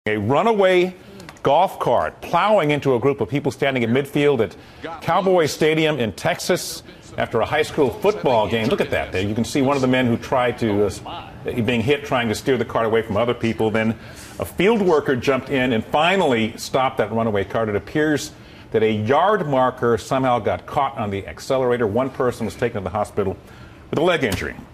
A runaway golf cart plowing into a group of people standing in midfield at Cowboy Stadium in Texas after a high school football game. Look at that. There you can see one of the men who tried to, being hit, trying to steer the cart away from other people. Then a field worker jumped in and finally stopped that runaway cart. It appears that a yard marker somehow got caught on the accelerator. One person was taken to the hospital with a leg injury.